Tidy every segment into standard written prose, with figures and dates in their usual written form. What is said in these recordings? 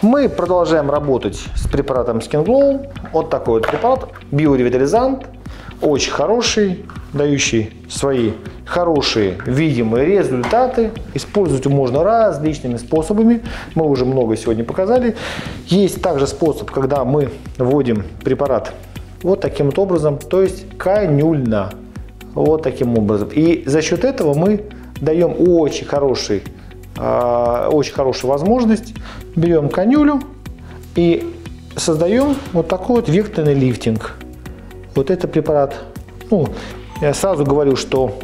Мы продолжаем работать с препаратом Skin Glow. Вот такой вот препарат, биоревитализант, очень хороший, дающий свои хорошие видимые результаты. Использовать его можно различными способами. Мы уже много сегодня показали. Есть также способ, когда мы вводим препарат вот таким вот образом, то есть канюльно. Вот таким образом. И за счет этого мы даем очень хорошую возможность. Берем канюлю и создаем вот такой вот векторный лифтинг. Вот это препарат. Ну, я сразу говорю, что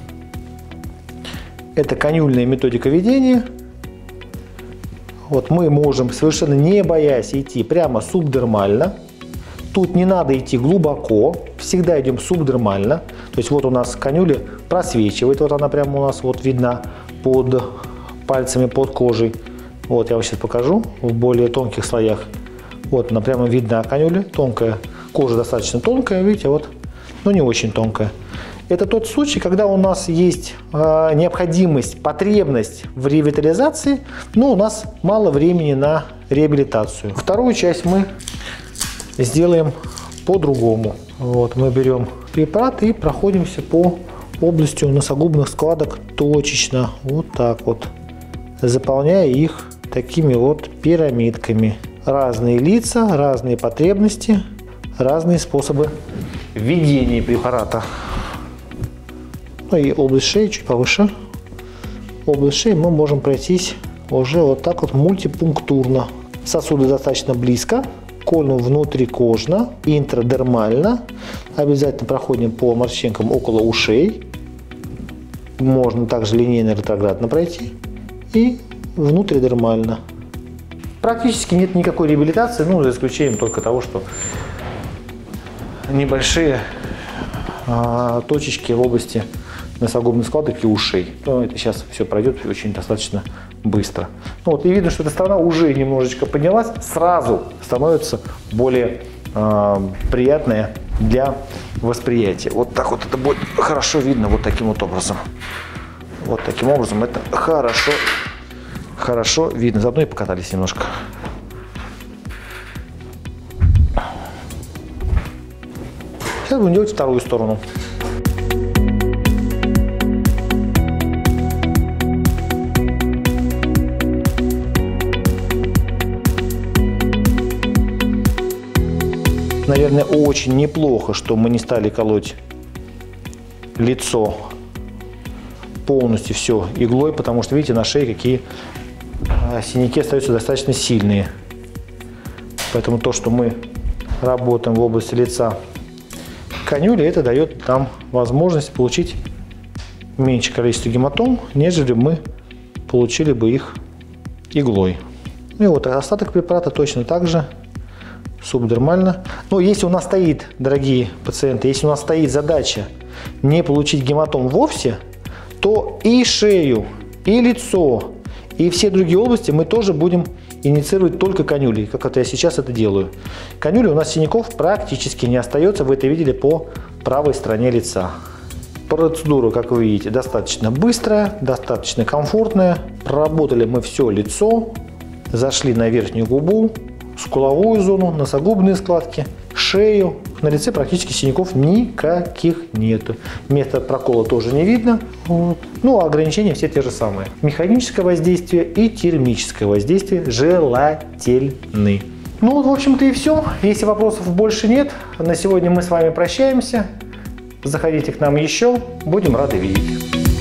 это канюльная методика ведения. Вот мы можем, совершенно не боясь, идти прямо субдермально. Тут не надо идти глубоко, всегда идем субдермально. То есть вот у нас канюля просвечивает, вот она прямо у нас вот видна под пальцами, под кожей. Вот я вам сейчас покажу в более тонких слоях. Вот она прямо видна канюля, тонкая, кожа достаточно тонкая, видите, вот, но не очень тонкая. Это тот случай, когда у нас есть необходимость, потребность в ревитализации, но у нас мало времени на реабилитацию. Вторую часть мы сделаем по-другому. Вот, мы берем препарат и проходимся по области носогубных складок точечно, вот так вот, заполняя их такими вот пирамидками. Разные лица, разные потребности, разные способы введения препарата. Ну и область шеи чуть повыше. Область шеи мы можем пройтись уже вот так вот мультипунктурно. Сосуды достаточно близко. Кольну внутрикожно, интрадермально. Обязательно проходим по морщинкам около ушей. Можно также линейно-ретроградно пройти. И внутридермально. Практически нет никакой реабилитации, ну, за исключением только того, что небольшие точечки в области носогубных складок и ушей. Но это сейчас все пройдет очень достаточно быстро. Ну, вот, и видно, что эта сторона уже немножечко поднялась, сразу становится более приятная для восприятия. Вот так вот это будет хорошо видно вот таким вот образом. Вот таким образом это хорошо видно. Заодно и покатались немножко. Сейчас будем делать вторую сторону. Наверное, очень неплохо, что мы не стали колоть лицо полностью все иглой, потому что, видите, на шее какие синяки остаются достаточно сильные. Поэтому то, что мы работаем в области лица канюли, это дает нам возможность получить меньшее количество гематом, нежели мы получили бы их иглой. И вот остаток препарата точно так же субдермально. Но если у нас стоит, дорогие пациенты, если у нас стоит задача не получить гематом вовсе, то и шею, и лицо, и все другие области мы тоже будем инициировать только канюлей, как это я сейчас это делаю. Канюли у нас синяков практически не остается, вы это видели по правой стороне лица. Процедура, как вы видите, достаточно быстрая, достаточно комфортная. Проработали мы все лицо, зашли на верхнюю губу, скуловую зону, носогубные складки, шею. На лице практически синяков никаких нету. Место прокола тоже не видно. Вот. Ну, а ограничения все те же самые. Механическое воздействие и термическое воздействие желательны. Ну вот, в общем-то, и все. Если вопросов больше нет, на сегодня мы с вами прощаемся. Заходите к нам еще. Будем рады видеть.